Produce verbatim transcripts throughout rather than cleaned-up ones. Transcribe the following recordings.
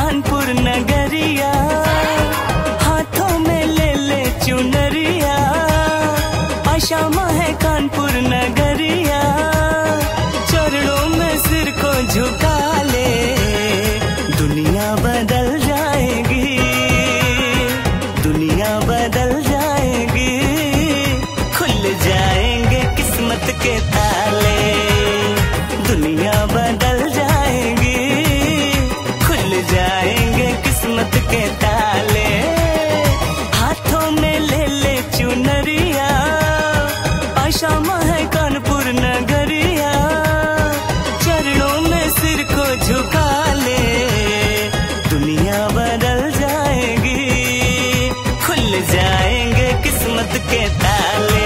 कानपुर नगरिया, हाथों में ले ले चुनरिया। आशा माँ है कानपुर नगरिया, चरणों में सिर को झुका ले, दुनिया बदल जाएगी, दुनिया बदल जाएगी। खुल जाएंगे किस्मत के ताले, दुनिया बदल जाएगी, खुल जाएंगे किस्मत के ताले। हाथों में ले ले चुनरिया, आशा माँ है कानपुर नगरिया, चरणों में सिर को झुका ले, दुनिया बदल जाएगी, खुल जाएंगे किस्मत के ताले।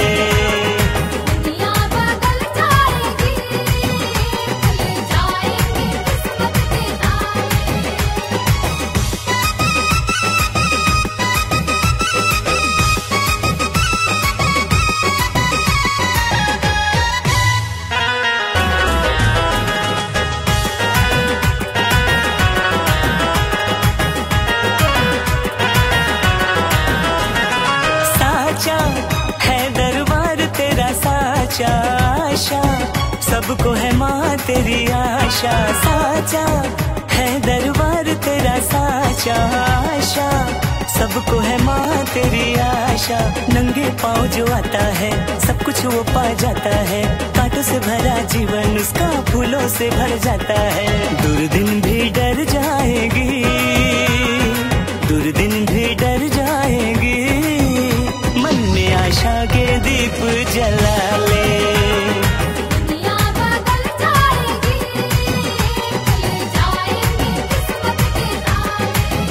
है दरबार तेरा साचा, आशा सबको है माँ तेरी आशा। साचा है दरबार तेरा साचा, आशा सबको है माँ तेरी आशा। नंगे पाँव जो आता है सब कुछ वो पा जाता है, कांटों से भरा जीवन उसका फूलों से भर जाता है। दुर्दिन भी डर जाएगी, दुर्दिन भी डर जाएगी, मन में आशा के दीप जला ले। दुनिया बदल जाएगी, खुल जाएंगे किस्मत के ताले।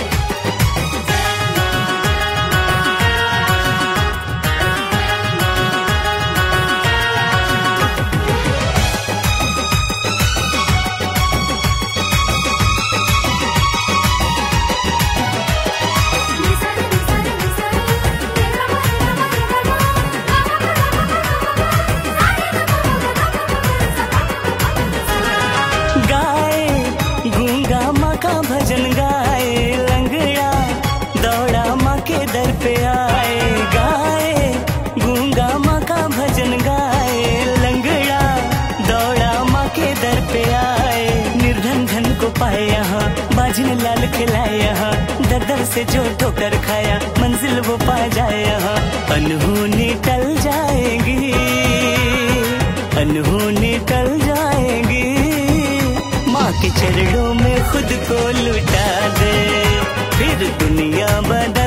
भजन गाए लंगड़ा दौड़ा माँ के दर पे आए, गाए गूंगा माँ का भजन गाए, लंगड़ा दौड़ा माँ के दर पे आए। निर्धन धन को पाए यहाँ, बाजिन लाल खिलाए यहाँ, दर दर से जो ठोकर खाया मंजिल वो पा जाए यहाँ। अनहोनी टल जाएगी, अनहोनी टल जाएगी, माँ के चरणों में खुद को लुटा दे, फिर दुनिया बदल